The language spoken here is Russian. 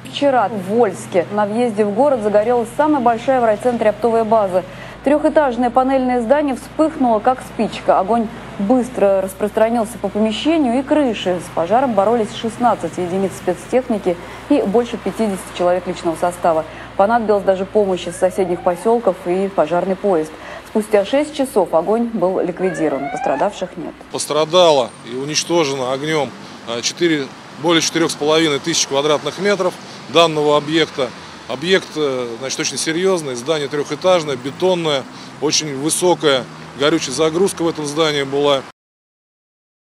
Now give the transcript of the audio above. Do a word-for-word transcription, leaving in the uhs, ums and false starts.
вчера в Вольске. На въезде в город загорелась самая большая в райцентре оптовая база. Трехэтажное панельное здание вспыхнуло, как спичка. Огонь быстро распространился по помещению и крыше. С пожаром боролись шестнадцать единиц спецтехники и больше пятидесяти человек личного состава. Понадобилась даже помощь из соседних поселков и пожарный поезд. Спустя шесть часов огонь был ликвидирован. Пострадавших нет. Пострадало и уничтожено огнем четыре, более четырёх с половиной тысяч квадратных метров данного объекта. Объект, значит, очень серьезный, здание трехэтажное, бетонное, очень высокая горючая загрузка в этом здании была.